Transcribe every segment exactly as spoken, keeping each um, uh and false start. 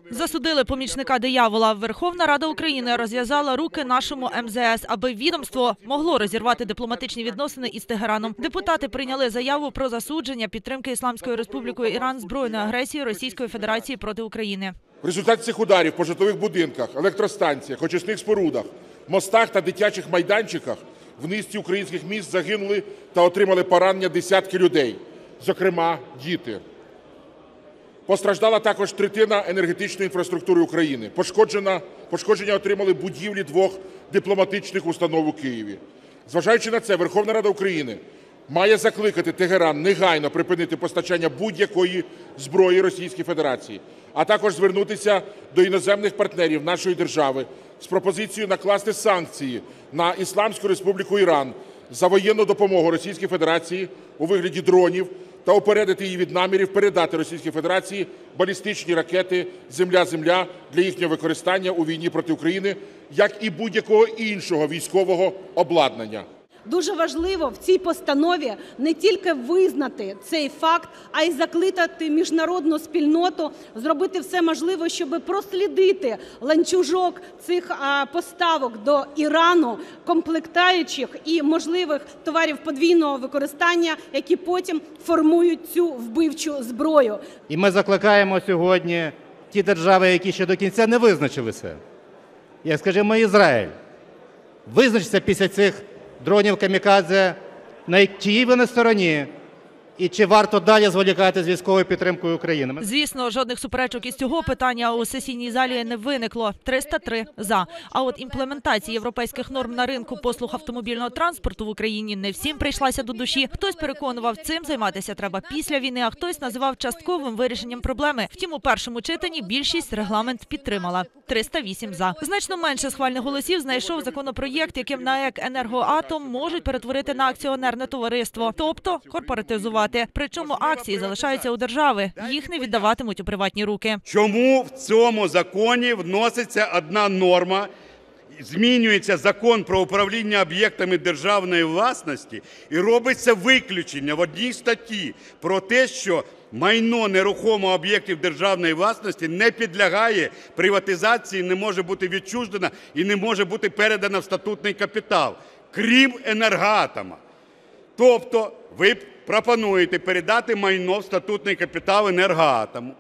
Засудили помічника диявола. Верховна Рада України розв'язала руки нашому ем зе ес, аби відомство могло розірвати дипломатичні відносини із Тегераном. Депутати прийняли заяву про засудження підтримки Ісламською Республікою Іран збройної агресії Російської Федерації проти України. В результаті цих ударів по житлових будинках, електростанціях, очисних спорудах, мостах та дитячих майданчиках в низці українських міст загинули та отримали поранення десятки людей, зокрема діти. Постраждала також третина енергетичної інфраструктури України. Пошкоджена, пошкодження отримали будівлі двох дипломатичних установ у Києві. Зважаючи на це, Верховна Рада України має закликати Тегеран негайно припинити постачання будь-якої зброї Російській Федерації, а також звернутися до іноземних партнерів нашої держави з пропозицією накласти санкції на Ісламську Республіку Іран за воєнну допомогу Російській Федерації у вигляді дронів та упередити її від намірів передати Російській Федерації балістичні ракети «Земля-Земля» для їхнього використання у війні проти України, як і будь-якого іншого військового обладнання. Дуже важливо в цій постанові не тільки визнати цей факт, а й закликати міжнародну спільноту зробити все можливе, щоб прослідити ланцюжок цих поставок до Ірану, комплектуючих і можливих товарів подвійного використання, які потім формують цю вбивчу зброю. І ми закликаємо сьогодні ті держави, які ще до кінця не визначилися, як, скажімо, Ізраїль, визначиться після цих дронів камікадзе, на чиїй вони стороні, і чи варто далі зволікати з військовою підтримкою України. Звісно, жодних суперечок із цього питання у сесійній залі не виникло. триста три за. А от імплементація європейських норм на ринку послуг автомобільного транспорту в Україні не всім прийшлася до душі. Хтось переконував, цим займатися треба після війни, а хтось називав частковим вирішенням проблеми. Втім, у першому читанні більшість регламент підтримала. триста вісім за. Значно менше схвальних голосів знайшов законопроєкт, яким НАЕК «Енергоатом» можуть перетворити на акціонерне товариство, тобто корпоратизувати. Причому акції залишаються у держави, їх не віддаватимуть у приватні руки. Чому в цьому законі вноситься одна норма, змінюється закон про управління об'єктами державної власності і робиться виключення в одній статті про те, що майно нерухомого об'єктів державної власності не підлягає приватизації, не може бути відчужено і не може бути передано в статутний капітал, крім «Енергоатома». Тобто ви пропонуєте передати майно в статутний капітал «Енергоатому».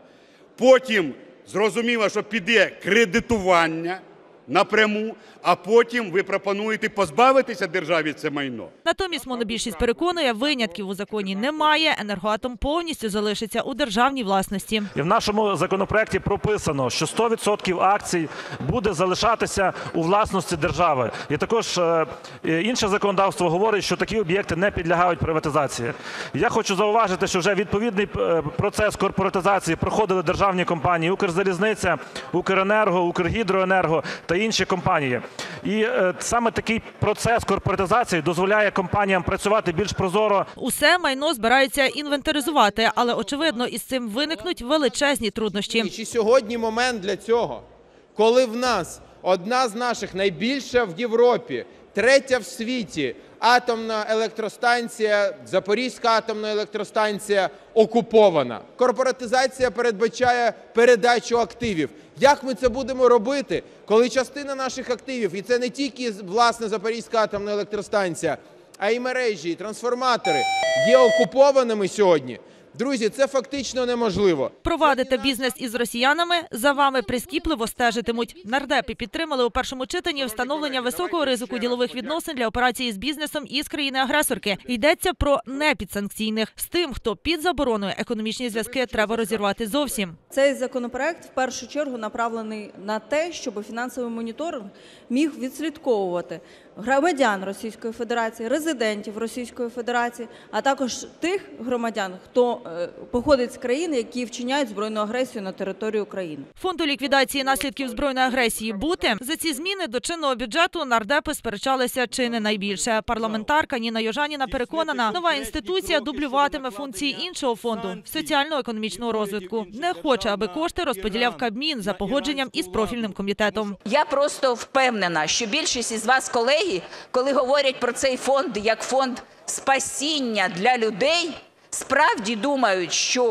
Потім зрозуміло, що піде кредитування напряму, а потім ви пропонуєте позбавитися державі це майно. Натомість монобільшість переконує, винятків у законі немає, «Енергоатом» повністю залишиться у державній власності. І в нашому законопроекті прописано, що сто відсотків акцій буде залишатися у власності держави. І також е, інше законодавство говорить, що такі об'єкти не підлягають приватизації. Я хочу зауважити, що вже відповідний процес корпоратизації проходили державні компанії «Укрзалізниця», «Укренерго», «Укргідроенерго» та інші компанії. І е, саме такий процес корпоратизації дозволяє компаніям працювати більш прозоро. Усе майно збираються інвентаризувати, але, очевидно, із цим виникнуть величезні труднощі. Чи сьогодні момент для цього, коли в нас одна з наших найбільша в Європі, третя в світі атомна електростанція, Запорізька атомна електростанція окупована. Корпоратизація передбачає передачу активів. Як ми це будемо робити, коли частина наших активів, і це не тільки, власне, Запорізька атомна електростанція, а й мережі, і трансформатори, є окупованими сьогодні? Друзі, це фактично неможливо. Провадити бізнес із росіянами за вами прискіпливо стежитимуть. Нардепи підтримали у першому читанні встановлення високого ризику ділових відносин для операції з бізнесом із країни-агресорки. Йдеться про непідсанкційних. З тим, хто під забороною, економічні зв'язки треба розірвати зовсім. Цей законопроект в першу чергу направлений на те, щоб фінансовий моніторинг міг відслідковувати громадян Російської Федерації, резидентів Російської Федерації, а також тих громадян, хто походить з країн, які вчиняють збройну агресію на території України. Фонду ліквідації наслідків збройної агресії бути? За ці зміни до чинного бюджету нардепи сперечалися чи не найбільше. Парламентарка Ніна Южаніна переконана, нова інституція дублюватиме функції іншого фонду – соціально-економічного розвитку. Не хоче, аби кошти розподіляв Кабмін за погодженням із профільним комітетом. Я просто впевнена, що більшість із вас, колеги, коли говорять про цей фонд як фонд спасіння для людей, справді думають, що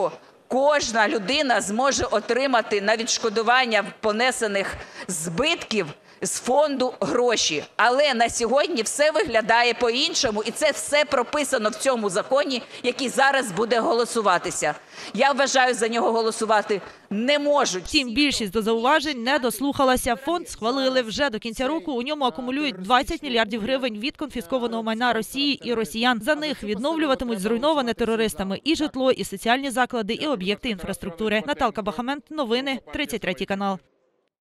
кожна людина зможе отримати на відшкодування понесених збитків з фонду гроші. Але на сьогодні все виглядає по-іншому, і це все прописано в цьому законі, який зараз буде голосуватися. Я вважаю, за нього голосувати не можуть. Втім, більшість до зауважень не дослухалася. Фонд схвалили вже до кінця року. У ньому акумулюють двадцять мільярдів гривень від конфіскованого майна Росії і росіян. За них відновлюватимуть зруйноване терористами і житло, і соціальні заклади, і об'єкти інфраструктури. Наталка Бахамент, новини, тридцять третій канал.